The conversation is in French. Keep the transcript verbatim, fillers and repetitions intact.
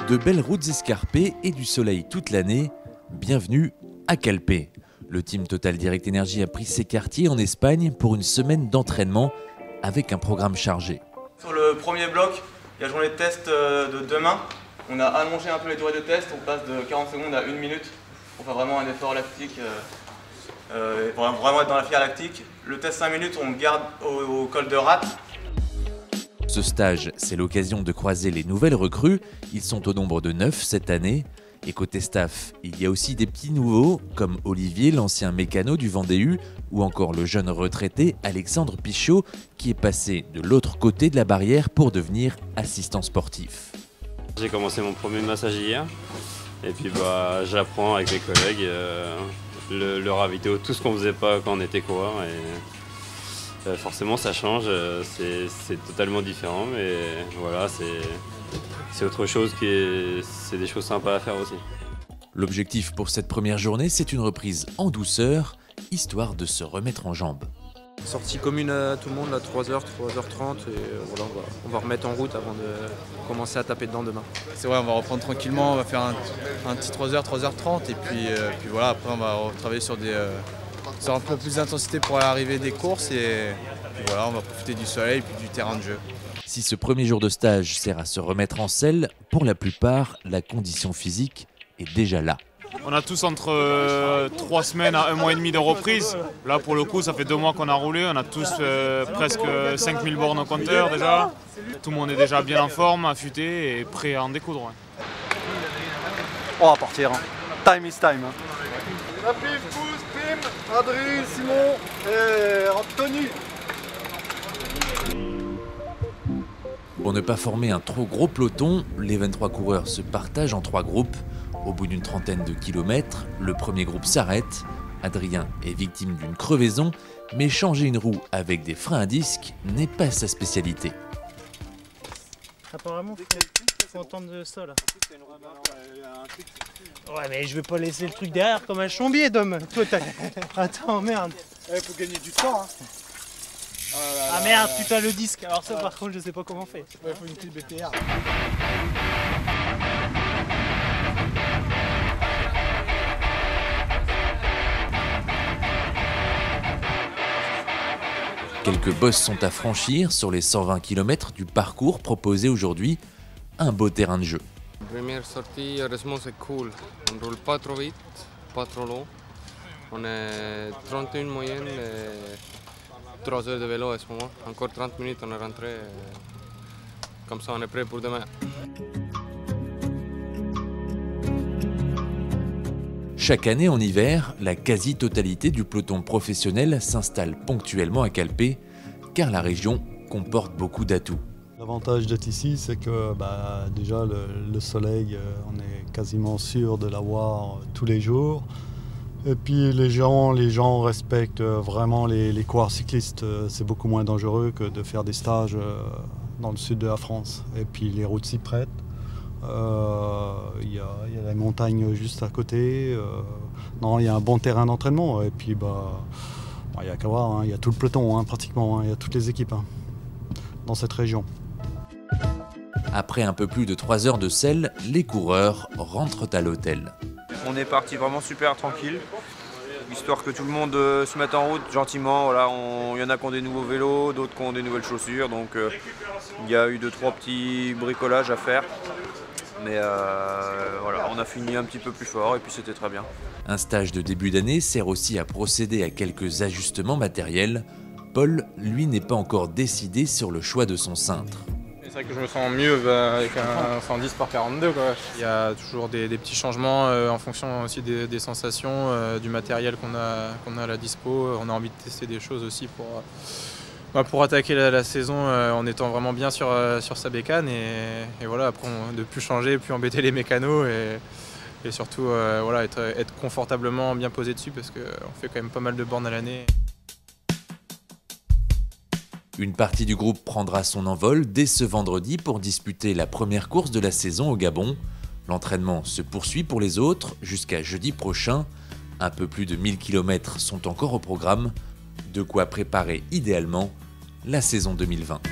De belles routes escarpées et du soleil toute l'année, bienvenue à Calpe. Le team Total Direct Energy a pris ses quartiers en Espagne pour une semaine d'entraînement avec un programme chargé. Sur le premier bloc, il y a journée de test de demain. On a allongé un peu les durées de test, on passe de quarante secondes à une minute pour faire vraiment un effort lactique, euh, pour vraiment être dans la filière lactique. Le test cinq minutes, on le garde au, au col de rate. Ce stage, c'est l'occasion de croiser les nouvelles recrues. Ils sont au nombre de neuf cette année. Et côté staff, il y a aussi des petits nouveaux, comme Olivier, l'ancien mécano du Vendée U, ou encore le jeune retraité Alexandre Pichot, qui est passé de l'autre côté de la barrière pour devenir assistant sportif. J'ai commencé mon premier massage hier, et puis bah, j'apprends avec mes collègues euh, le, le ravito, tout ce qu'on ne faisait pas quand on était coureur. Et, euh, forcément ça change, euh, c'est totalement différent, mais voilà, c'est autre chose, qui est, c'est des choses sympas à faire aussi. L'objectif pour cette première journée, c'est une reprise en douceur, histoire de se remettre en jambes. Sortie commune à tout le monde à trois heures, trois heures trente et voilà, on va, on va remettre en route avant de commencer à taper dedans demain. C'est vrai, on va reprendre tranquillement, on va faire un, un petit trois heures, trois heures trente et puis, euh, puis voilà, après on va travailler sur, des, euh, sur un peu plus d'intensité pour l'arrivée des courses et puis voilà, on va profiter du soleil et puis du terrain de jeu. Si ce premier jour de stage sert à se remettre en selle, pour la plupart, la condition physique est déjà là. On a tous entre euh, trois semaines à un mois et demi de reprise. Là, pour le coup, ça fait deux mois qu'on a roulé. On a tous euh, presque cinq mille bornes au compteur déjà. Tout le monde est déjà bien en forme, affûté et prêt à en découdre. Ouais. On va partir. Hein. Time is time. Hein. La pif, pousse, Pim, Adrien, Simon et Anthony. Pour ne pas former un trop gros peloton, les vingt-trois coureurs se partagent en trois groupes. Au bout d'une trentaine de kilomètres, le premier groupe s'arrête. Adrien est victime d'une crevaison, mais changer une roue avec des freins à disque n'est pas sa spécialité. Apparemment, il faut entendre ça là. Ouais, mais je vais pas laisser le truc derrière comme un chombier, Dom. Toi, attends, merde. Il faut gagner du temps. Hein. Oh là là. Ah merde, putain, le disque. Alors ça, par contre, je sais pas comment on fait. Il faut une petite B T R. Quelques bosses sont à franchir sur les cent vingt kilomètres du parcours proposé aujourd'hui. Un beau terrain de jeu. Première sortie, heureusement c'est cool. On roule pas trop vite, pas trop long. On est trente et une moyenne et trois heures de vélo à ce moment. Encore trente minutes, on est rentré. Comme ça, on est prêt pour demain. Chaque année en hiver, la quasi-totalité du peloton professionnel s'installe ponctuellement à Calpe, car la région comporte beaucoup d'atouts. L'avantage d'être ici, c'est que bah, déjà le, le soleil, on est quasiment sûr de l'avoir tous les jours. Et puis les gens, les gens respectent vraiment les, les coureurs cyclistes. C'est beaucoup moins dangereux que de faire des stages dans le sud de la France. Et puis les routes s'y prêtent. Il euh, y, y a la montagne juste à côté. Euh, non, il y a un bon terrain d'entraînement. Et puis bah, il n'y a qu'à voir, il hein, y a tout le peloton hein, pratiquement, il hein, y a toutes les équipes hein, dans cette région. Après un peu plus de trois heures de selle, les coureurs rentrent à l'hôtel. On est parti vraiment super tranquille, histoire que tout le monde euh, se mette en route gentiment. Voilà, il y en a qui ont des nouveaux vélos, d'autres qui ont des nouvelles chaussures, donc il euh, y a eu deux trois petits bricolages à faire. Mais euh, voilà, on a fini un petit peu plus fort et puis c'était très bien. Un stage de début d'année sert aussi à procéder à quelques ajustements matériels. Paul, lui, n'est pas encore décidé sur le choix de son cintre. C'est vrai que je me sens mieux avec un cent dix par quarante-deux. Quoi. Il y a toujours des, des petits changements euh, en fonction aussi des, des sensations, euh, du matériel qu'on a, qu'on a à la dispo. On a envie de tester des choses aussi pour, euh, pour attaquer la, la saison euh, en étant vraiment bien sur, euh, sur sa bécane. Et, et voilà, après on, de plus changer, plus embêter les mécanos et, et surtout euh, voilà, être, être confortablement bien posé dessus parce qu'on fait quand même pas mal de bornes à l'année. Une partie du groupe prendra son envol dès ce vendredi pour disputer la première course de la saison au Gabon. L'entraînement se poursuit pour les autres jusqu'à jeudi prochain. Un peu plus de mille kilomètres sont encore au programme, de quoi préparer idéalement la saison deux mille vingt.